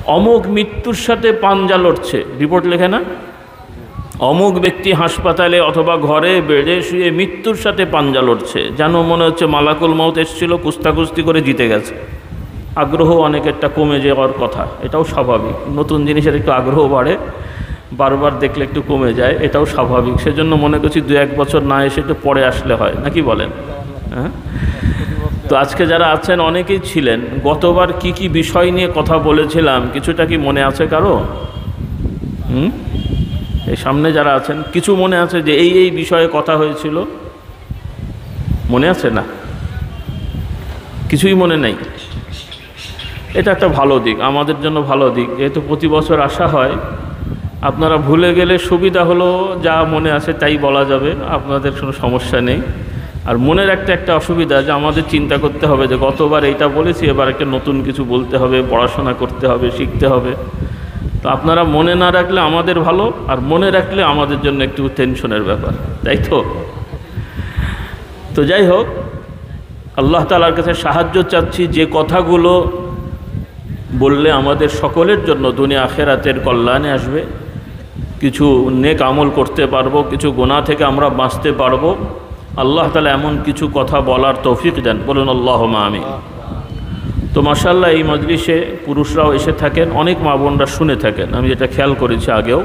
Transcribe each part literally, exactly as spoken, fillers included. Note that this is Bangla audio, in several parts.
অমুক মৃত্যুর সাথে পাঞ্জা লড়ছে, রিপোর্ট লেখে না? অমুক ব্যক্তি হাসপাতালে অথবা ঘরে বেডে শুয়ে মৃত্যুর সাথে পাঞ্জা লড়ছে, যেন মনে হচ্ছে মালাকুল মউত এসেছিল, কুস্তাকুস্তি করে জিতে গেছে। আগ্রহ অনেকেরটা কমে যাওয়ার কথা, এটাও স্বাভাবিক। নতুন জিনিসের একটু আগ্রহ বাড়ে, বারবার দেখলে একটু কমে যায়, এটাও স্বাভাবিক। সেজন্য মনে করছি দু এক বছর না এসে একটু পরে আসলে হয়, নাকি বলেন? হ্যাঁ। তো আজকে যারা আছেন অনেকেই ছিলেন, গতবার কি কি বিষয় নিয়ে কথা বলেছিলাম কিছুটা কি মনে আছে কারো? হুম এই সামনে যারা আছেন কিছু মনে আছে যে এই এই বিষয়ে কথা হয়েছিল? মনে আছে না? কিছুই মনে নেই। এটা একটা ভালো দিক, আমাদের জন্য ভালো দিক, যেহেতু প্রতি বছর আসা হয়। আপনারা ভুলে গেলে সুবিধা হলো যা মনে আছে তাই বলা যাবে, আপনাদের কোনো সমস্যা নেই। আর মনের একটা একটা অসুবিধা যে আমাদের চিন্তা করতে হবে যে গতবার এইটা বলেছি, এবার একটা নতুন কিছু বলতে হবে, পড়াশোনা করতে হবে, শিখতে হবে। তো আপনারা মনে না রাখলে আমাদের ভালো, আর মনে রাখলে আমাদের জন্য একটু টেনশনের ব্যাপার, তাই তো? তো যাই হোক, আল্লাহ তাআলার কাছে সাহায্য চাচ্ছি যে কথাগুলো বললে আমাদের সকলের জন্য দুনিয়া আখিরাতের কল্যাণে আসবে, কিছু নেক আমল করতে পারবো, কিছু গুনাহ থেকে আমরা বাঁচতে পারবো। আল্লাহ তাআলা এমন কিছু কথা বলার তৌফিক দেন, বলুন আল্লাহুম্মা আমিন। তো মাশাআল্লাহ এই মজলিসে পুরুষরাও এসে থাকেন, অনেক মা বোনরা শুনে থাকেন, আমি যেটা খেয়াল করেছি আগেও।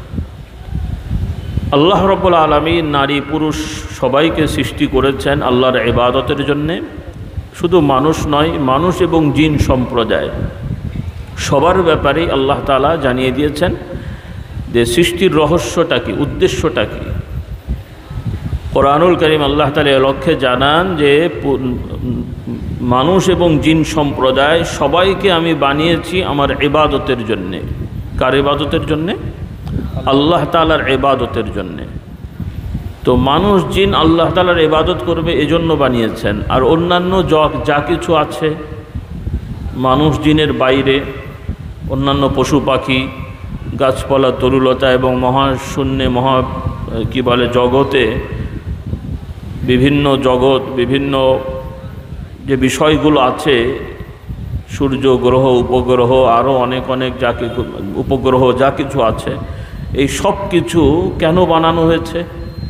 আল্লাহ রাব্বুল আলামিন নারী পুরুষ সবাইকে সৃষ্টি করেছেন আল্লাহর ইবাদতের জন্যে। শুধু মানুষ নয়, মানুষ এবং জিন সম্প্রদায় সবার ব্যাপারেই আল্লাহ তাআলা জানিয়ে দিয়েছেন যে সৃষ্টির রহস্যটা কি, উদ্দেশ্যটা কি। কোরআনুল কারীম আল্লাহ তাআলা এ লক্ষ্যে জানান যে মানুষ এবং জিন সম্প্রদায় সবাইকে আমি বানিয়েছি আমার ইবাদতের জন্যে। কার ইবাদতের জন্যে? আল্লাহ তাআলার ইবাদতের জন্যে। তো মানুষ জিন আল্লাহ তাআলার ইবাদত করবে এজন্য বানিয়েছেন। আর অন্যান্য যা কিছু আছে মানুষ জিনের বাইরে, অন্যান্য পশু পাখি, গাছপালা, তরুলতা এবং মহাশূন্যে মহা কি বলে জগতে বিভিন্ন জগৎ, বিভিন্ন যে বিষয়গুলো আছে, সূর্য, গ্রহ, উপগ্রহ, আরও অনেক অনেক যা কিছু উপগ্রহ যা কিছু আছে, এই সব কিছু কেন বানানো হয়েছে?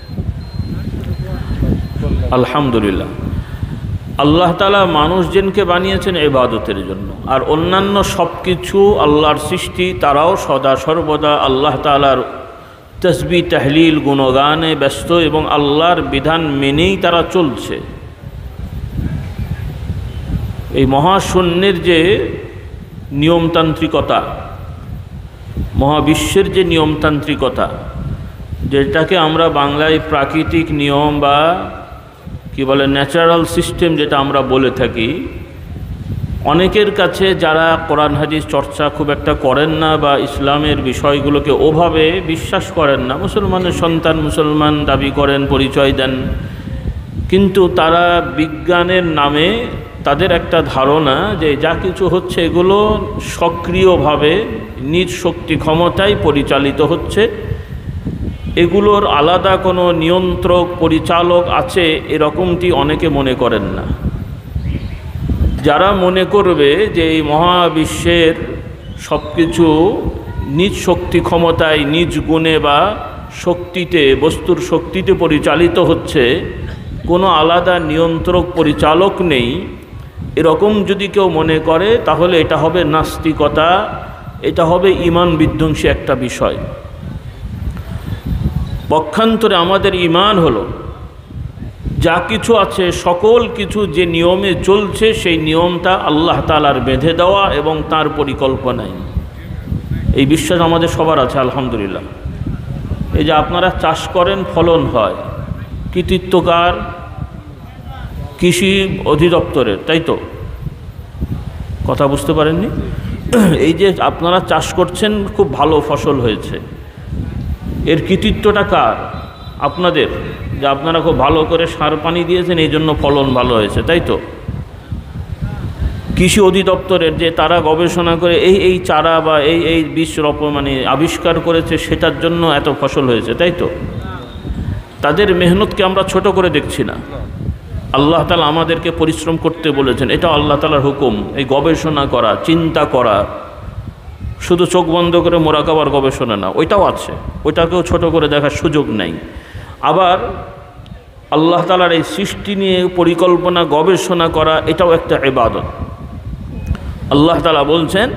আলহামদুলিল্লাহ, আল্লাহ তাআলা মানুষ জিনকে বানিয়েছেন ইবাদতের জন্য। আর অন্যান্য সব কিছু আল্লাহর সৃষ্টি, তারাও সদা সর্বদা আল্লাহ তাআলার তসবিহ, তাহলিল, গুণগানে ব্যস্ত এবং আল্লাহর বিধান মেনেই তারা চলছে। এই মহাশূন্যের যে নিয়মতান্ত্রিকতা, মহাবিশ্বের যে নিয়মতান্ত্রিকতা, যেটাকে আমরা বাংলায় প্রাকৃতিক নিয়ম বা কি বলে ন্যাচারাল সিস্টেম যেটা আমরা বলে থাকি, অনেকের কাছে যারা কোরআন হাদিস চর্চা খুব একটা করেন না বা ইসলামের বিষয়গুলোকে ওভাবে বিশ্বাস করেন না, মুসলমানের সন্তান, মুসলমান দাবি করেন, পরিচয় দেন, কিন্তু তারা বিজ্ঞানের নামে তাদের একটা ধারণা যে যা কিছু হচ্ছে এগুলো সক্রিয়ভাবে নিজ শক্তি ক্ষমতায় পরিচালিত হচ্ছে, এগুলোর আলাদা কোনো নিয়ন্ত্রক, পরিচালক আছে, এরকমটি অনেকে মনে করেন না। যারা মনে করবে যে এই মহাবিশ্বের সব কিছু নিজ শক্তি ক্ষমতায়, নিজ গুণে বা শক্তিতে, বস্তুর শক্তিতে পরিচালিত হচ্ছে, কোনো আলাদা নিয়ন্ত্রক, পরিচালক নেই, এরকম যদি কেউ মনে করে তাহলে এটা হবে নাস্তিকতা, এটা হবে ঈমান বিধ্বংসী একটা বিষয়। পক্ষান্তরে আমাদের ঈমান হলো যা কিছু আছে সকল কিছু যে নিয়মে চলছে সেই নিয়মটা আল্লাহ তাআলার বেঁধে দেওয়া এবং তার পরিকল্পনায়। এই বিশ্বাস আমাদের সবার আছে আলহামদুলিল্লাহ। এই যে আপনারা চাষ করেন, ফলন হয়, কৃতিত্বকার কৃষি অধিদপ্তরের, তাই তো? কথা বুঝতে পারেননি? এই যে আপনারা চাষ করছেন, খুব ভালো ফসল হয়েছে, এর কৃতিত্বটা কার? আপনাদের, যে আপনারা খুব ভালো করে সার পানি দিয়েছেন এই জন্য ফলন ভালো হয়েছে, তাই তো? কৃষি অধিদপ্তরের যে তারা গবেষণা করে এই এই চারা বা এই এই বীজ রোপ মানে আবিষ্কার করেছে, সেটার জন্য এত ফসল হয়েছে, তাই তো? তাদের মেহনতকে আমরা ছোট করে দেখছি না। আল্লাহ তাআলা আমাদেরকে পরিশ্রম করতে বলেছেন, এটা আল্লাহ তাআলার হুকুম। এই গবেষণা করা, চিন্তা করা, শুধু চোখ বন্ধ করে মোরাকাবার গবেষণা না, ওইটাও আছে, ওইটাকেও ছোট করে দেখার সুযোগ নেই। আবার আল্লাহ তাআলার এই সৃষ্টি নিয়ে পরিকল্পনা গবেষণা করা, এটাও একটা ইবাদত। আল্লাহ তাআলা বলছেন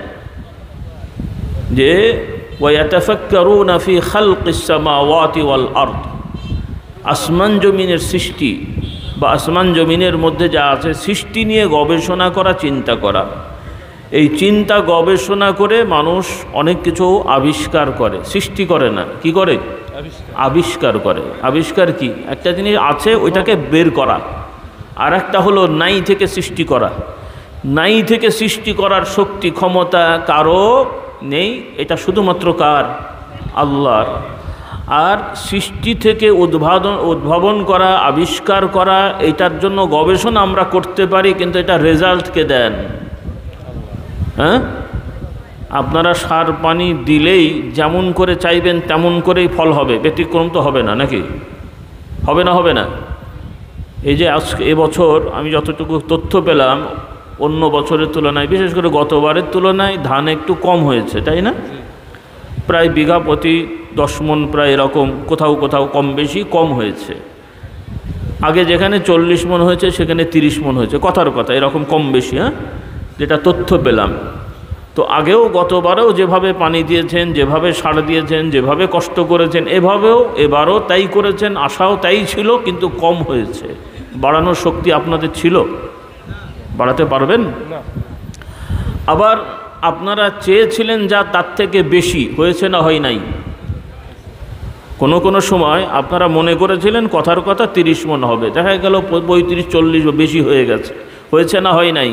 যে ওয়ায়াতাফাক্কারুনা ফি খালকিস সামাওয়াতি ওয়াল আরদ, আসমান জমিনের সৃষ্টি বা আসমান জমিনের মধ্যে যা আছে সৃষ্টি নিয়ে গবেষণা করা, চিন্তা করা। এই চিন্তা গবেষণা করে মানুষ অনেক কিছু আবিষ্কার করে, সৃষ্টি করে না, কি করে? আবিষ্কার করে। আবিষ্কার কি? একটা জিনিস আছে ওইটাকে বের করা, আর একটা হলো নাই থেকে সৃষ্টি করা। নাই থেকে সৃষ্টি করার শক্তি ক্ষমতা কারো নেই, এটা শুধুমাত্র কার? আল্লাহর। আর সৃষ্টি থেকে উদ্ভাবন উদ্ভাবন করা, আবিষ্কার করা, এটার জন্য গবেষণা আমরা করতে পারি, কিন্তু এটা রেজাল্ট কে দেন? হ্যাঁ, আপনারা সার পানি দিলেই যেমন করে চাইবেন তেমন করেই ফল হবে, ব্যতিক্রম তো হবে না, নাকি হবে না? হবে না। এই যে আজকে এবছর আমি যতটুকু তথ্য পেলাম, অন্য বছরের তুলনায়, বিশেষ করে গতবারের তুলনায় ধান একটু কম হয়েছে, তাই না? প্রায় বিঘা প্রতি দশ মণ প্রায় এরকম, কোথাও কোথাও কম বেশি কম হয়েছে। আগে যেখানে চল্লিশ মণ হয়েছে সেখানে তিরিশ মণ হয়েছে, কথার কথা, এরকম কম বেশি, হ্যাঁ, যেটা তথ্য পেলাম। তো আগেও গতবারেও যেভাবে পানি দিয়েছেন, যেভাবে সার দিয়েছেন, যেভাবে কষ্ট করেছেন, এভাবেও এবারও তাই করেছেন, আশাও তাই ছিল, কিন্তু কম হয়েছে। বাড়ানোর শক্তি আপনাদের ছিল? বাড়াতে পারবেন? আবার আপনারা চেয়েছিলেন যা তার থেকে বেশি হয়েছে না হয় নাই? কোনো কোনো সময় আপনারা মনে করেছিলেন কথার কথা তিরিশ মণ হবে, দেখা গেল পঁয়ত্রিশ চল্লিশ বেশি হয়ে গেছে, হয়েছে না হয় নাই?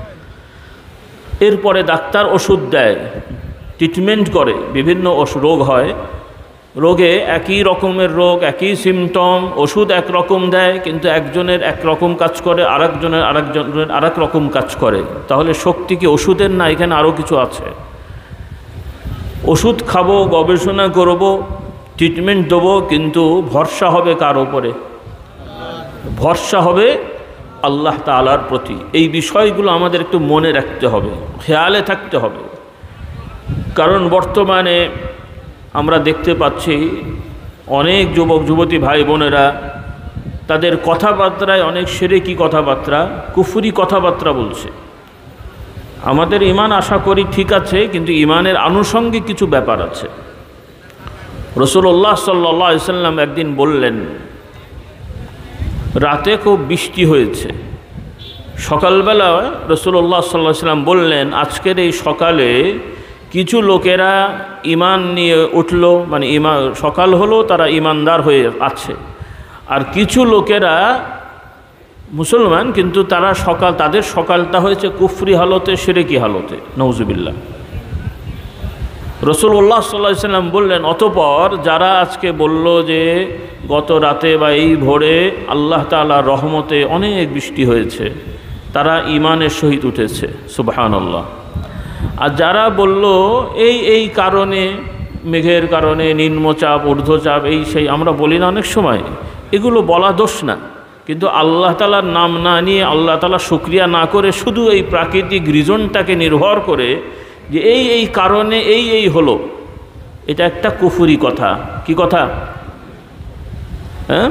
এরপরে ডাক্তার ওষুধ দেয়, ট্রিটমেন্ট করে, বিভিন্ন রোগ হয়, রোগে একই রকমের রোগ, একই সিমটম, ওষুধ একরকম দেয়, কিন্তু একজনের একরকম কাজ করে, আরেকজনের আরেকজনের আরেক রকম কাজ করে। তাহলে শক্তি কি ওষুধের না এখানে আরও কিছু আছে? ওষুধ খাবো, গবেষণা করব, ট্রিটমেন্ট দেবো, কিন্তু ভরসা হবে কার ওপরে? ভরসা হবে আল্লাহ তাআলার প্রতি। এই বিষয়গুলো আমাদের একটু মনে রাখতে হবে, খেয়ালে থাকতে হবে। কারণ বর্তমানে আমরা দেখতে পাচ্ছি অনেক যুবক যুবতী ভাই বোনেরা তাদের কথাবার্তায় অনেক শিরকি কথাবার্তা, কুফরি কথাবার্তা বলছে। আমাদের ঈমান আশা করি ঠিক আছে, কিন্তু ঈমানের আনুষঙ্গিক কিছু ব্যাপার আছে। রাসূলুল্লাহ সাল্লাল্লাহু আলাইহি ওয়াসাল্লাম একদিন বললেন, রাতে খুব বৃষ্টি হয়েছে, সকালবেলা রাসূলুল্লাহ সাল্লাল্লাহু আলাইহি ওয়াসাল্লাম বললেন, আজকের এই সকালে কিছু লোকেরা ঈমান নিয়ে উঠল, মানে ঈমান সকাল হলো তারা ঈমানদার হয়ে আছে, আর কিছু লোকেরা মুসলমান কিন্তু তারা সকাল তাদের সকালটা হয়েছে কুফরি হালতে, শিরকি হালতে, নাউজুবিল্লাহ। রাসূলুল্লাহ সাল্লাল্লাহু আলাইহি ওয়াসাল্লাম বললেন, অতঃপর যারা আজকে বলল যে গত রাতে বা এই ভোরে আল্লাহ তাআলার রহমতে অনেক বৃষ্টি হয়েছে, তারা ঈমানের সহিত উঠেছে, সুবহানাল্লাহ। আর যারা বলল এই এই কারণে, মেঘের কারণে, নিম্নচাপ ঊর্ধ্বচাপ, এই সেই, আমরা বলি না অনেক সময়, এগুলো বলা দোষ না, কিন্তু আল্লাহ তাআলার নাম না নিয়ে, আল্লাহ তাআলা শুকরিয়া না করে, শুধু এই প্রাকৃতিক রিজনটাকে নির্ভর করে যে এই এই কারণে এই এই হলো, এটা একটা কুফরি কথা। কি কথা? হ্যাঁ,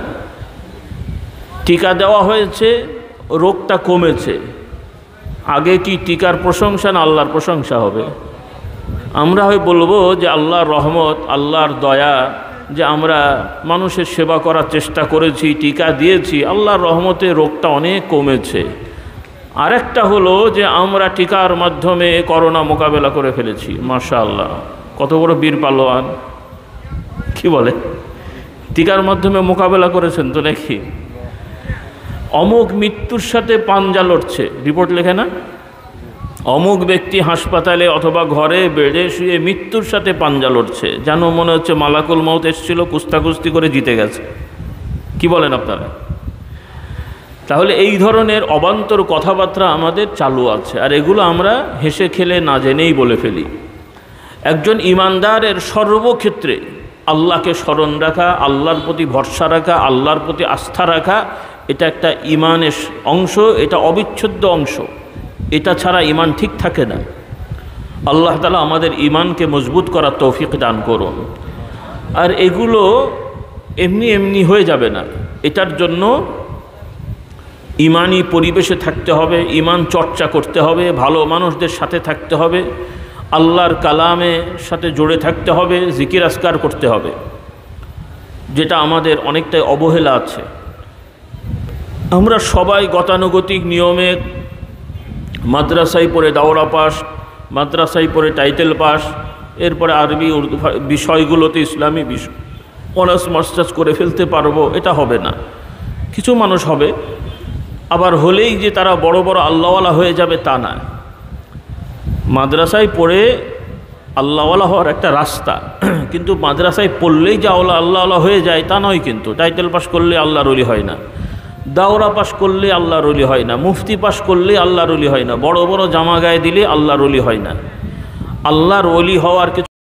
টিকা দেওয়া হয়েছে, রোগটা কমেছে, আগে কি টিকার প্রশংসা না আল্লাহর প্রশংসা হবে? আমরা হয় বলবো যে আল্লাহর রহমত, আল্লাহর দয়া, যে আমরা মানুষের সেবা করার চেষ্টা করেছি, টিকা দিয়েছি, আল্লাহর রহমতে রোগটা অনেক কমেছে। আরেকটা হলো যে আমরা টিকার মাধ্যমে করোনা মোকাবেলা করে ফেলেছি, মাশাআল্লাহ, কত বড় বীর পালোয়ান, কি বলে, টিকার মাধ্যমে মোকাবেলা করেছেন তো নাকি? অমুক মৃত্যুর সাথে পাঞ্জা লড়ছে, রিপোর্ট লেখে না, অমুক ব্যক্তি হাসপাতালে অথবা ঘরে বেডে শুয়ে মৃত্যুর সাথে পাঞ্জা লড়ছে, যেন মনে হচ্ছে মালাকুল মউত এসেছিল, কুস্তাকুস্তি করে জিতে গেছে। কি বলেন আপনারা? তাহলে এই ধরনের অবান্তর কথাবার্তা আমাদের চালু আছে, আর এগুলো আমরা হেসে খেলে না জেনেই বলে ফেলি। একজন ঈমানদারের সর্বক্ষেত্রে আল্লাহকে স্মরণ রাখা, আল্লাহর প্রতি ভরসা রাখা, আল্লাহর প্রতি আস্থা রাখা, এটা একটা ঈমানের অংশ, এটা অবিচ্ছেদ্য অংশ। এটা ছাড়া ঈমান ঠিক থাকে না। আল্লাহ তাআলা আমাদের ঈমানকে মজবুত করার তৌফিক দান করুন। আর এগুলো এমনি এমনি হয়ে যাবে না, এটার জন্য ঈমানি পরিবেশে থাকতে হবে, ঈমান চর্চা করতে হবে, ভালো মানুষদের সাথে থাকতে হবে, আল্লাহর কালামের সাথে জড়ে থাকতে হবে, জিকির আজকার করতে হবে, যেটা আমাদের অনেকটাই অবহেলা আছে। আমরা সবাই গতানুগতিক নিয়মে মাদ্রাসায় পড়ে দাওরা পাস, মাদ্রাসায় পড়ে টাইটেল পাস, এরপরে আরবি উর্দু বিষয়গুলোতে ইসলামী বিষয় অনার্স মাস্টার্স করে ফেলতে পারবো, এটা হবে না। কিছু মানুষ হবে, আবার হলেই যে তারা বড় বড় আল্লাহওয়ালা হয়ে যাবে তা না। মাদ্রাসায় পড়ে আল্লাহওয়ালা হওয়ার একটা রাস্তা, কিন্তু মাদ্রাসায় পড়লেই যে আল্লাহ আল্লাহওয়ালা হয়ে যায় তা নয়। কিন্তু টাইটেল পাস করলে আল্লাহর ওলি হয় না, দাওরা পাস করলে আল্লাহর ওলি হয় না, মুফতি পাস করলে আল্লাহর ওলি হয় না, বড় বড় জামা গায়ে দিলে আল্লাহর ওলি হয় না। আল্লাহর ওলি হওয়ার কিছু